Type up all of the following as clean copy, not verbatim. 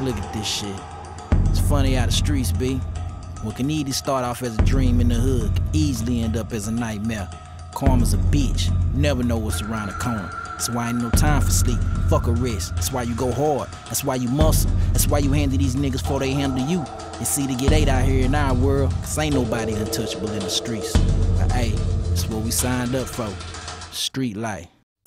look at this shit. It's funny how the streets be. What can easily start off as a dream in the hood can easily end up as a nightmare. Karma's a bitch. You never know what's around the corner. That's why ain't no time for sleep. Fuck a rest. That's why you go hard. That's why you muscle. That's why you handle these niggas before they handle you. It's see to get 8 out here in our world, cause ain't nobody untouchable in the streets. But hey, that's what we signed up for. Street life.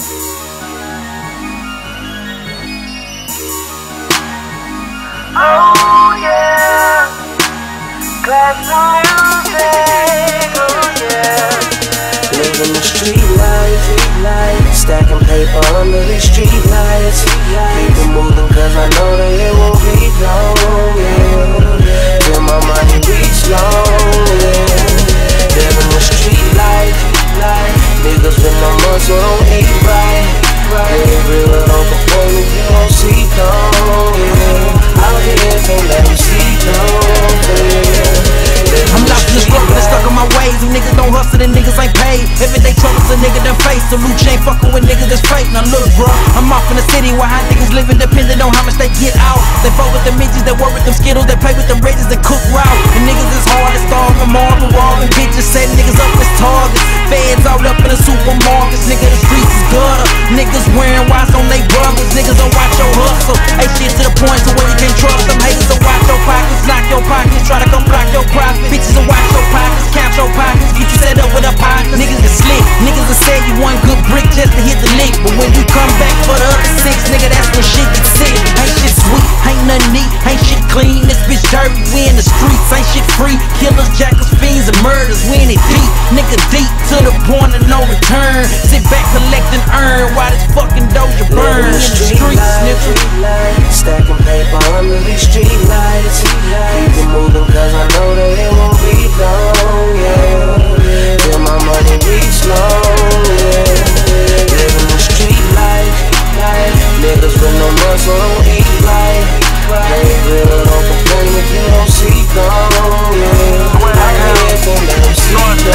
Oh yeah, clap some music, oh yeah. Living the street life, stacking paper under these street lights. Keep it moving cause I know that it won't be long, yeah. Till my money reach long, yeah. Living the street life, niggas with no muscle don't eat right. Ain't real don't perform if you don't see through, yeah. Out here don't let me see through, yeah. I'm lost in the struggle and stuck on my ways. If niggas don't hustle, then niggas ain't paid. Everyday troubles a nigga done face. So Luke ain't fucking with niggas that's fake. Now look, bro, I'm off in the city where hot niggas living depending on how much they get out. They fuck with the midgets, that work with them skittles, they play with them bridges and cook raw. And niggas is hard as starving, marvin, robbing bitches, setting niggas up as targets. Feds all up in the supermarkets, nigga, the streets is gutter. Niggas wearing watch on they brothers, niggas don't watch your hustle. Ain't shit to the point to where you can't trust them. Haters will watch your pockets, knock your pockets, try to come block your profit. Bitches will watch your pockets, count your pockets, get you set up with a pocket. Niggas is slick, niggas will say you one good brick just to hit the lick. But when you come back for the other 6, nigga, that's when shit gets sick. Ain't shit sweet, ain't nothing neat, ain't shit clean. This bitch dirty, we in the streets, ain't shit free. Killers, jackals, fiends, and murders, we in it deep. Nigga deep to the point of no return. Sit back, collect and earn while this fucking doja burn. In the streets, nigga. Stacking paper under these street lights. Keep it moving cause I know that it won't be long, yeah. Till my money reach long, yeah. Living the street life, niggas with no muscle don't eat right. Ain't real, don't complain if you don't see through, yeah. I can't don't let them see through,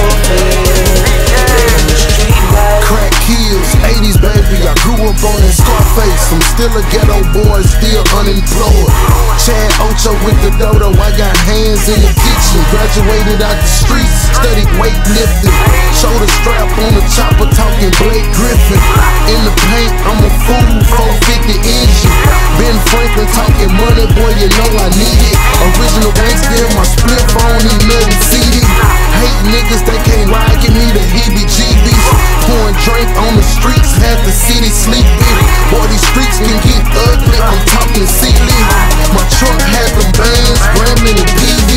yeah. Living the street life. Crack kills, 80s baby, I grew up on that Scarface. I'm still a ghetto boy, still unemployed. Chad Ocho with the dodo, I got hands in the kitchen. Graduated out the streets, studied weightlifting. Shoulder strap on the chopper, talking Blake Griffin. In the paint, I'm a fool, 450 engine. Ben Franklin talking money, boy, you know I need it. Original gangster, my split phone, he nothing CD. Hate niggas, they can't ride, give me the heebie-jeebies. Pouring drink on the streets, had the city sleeping. Boy, these streets can get ugly, I'm talking ceiling. My truck had them bands, Grambling and PV.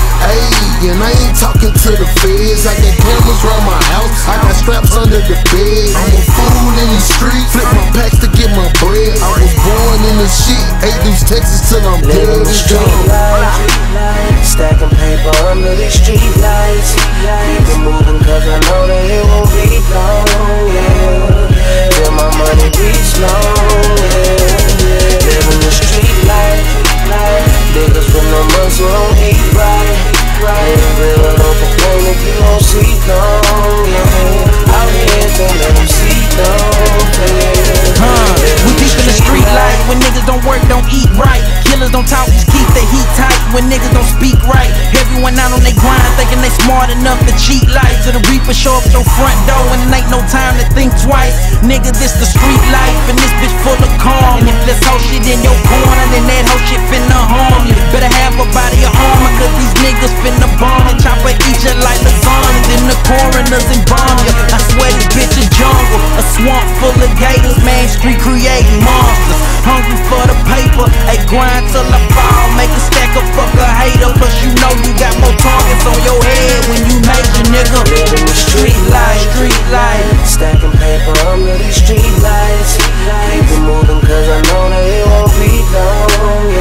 Ayy, and I ain't talking to the feds. I got cameras around my house, I got straps under the bed. I'm a fool in these streets, flip my packs to get my bread. I was born in the shit, Athens, Texas till I'm dead and gone. Stacking paper under these street lights. Keep it moving cause I know that it won't be long, yeah. Till my money reach long, yeah. Living the street life, niggas with no muscle don't eat right. Ain't real, don't complain if you don't see through, yeah. Out here don't let them see through, yeah. We deep in the street life. When niggas don't work, don't eat right. Killers don't talk, just keep their heat tight. When niggas don't speak right, everyone out on they grind, thinking they smart enough to cheat life. To the reaper show up your front door, and it ain't no time to think twice. Nigga, this the street life, and this bitch full of calm. And if this whole shit in your corner, then that whole shit finna harm you. Better have a body of armor, cause these niggas finna bomb and chopper eat you like lasagna. Then the coroners embalm you. I swear this bitch a jungle, a swamp full of gators. Main Street creating monsters, hungry for the paper. Ay, grind till I fall, make a stack of fuck a hater. Plus you know you got more targets on your head when you major, nigga. Living the street life, stacking paper under these street lights. Keep it moving cause I know that it won't be long,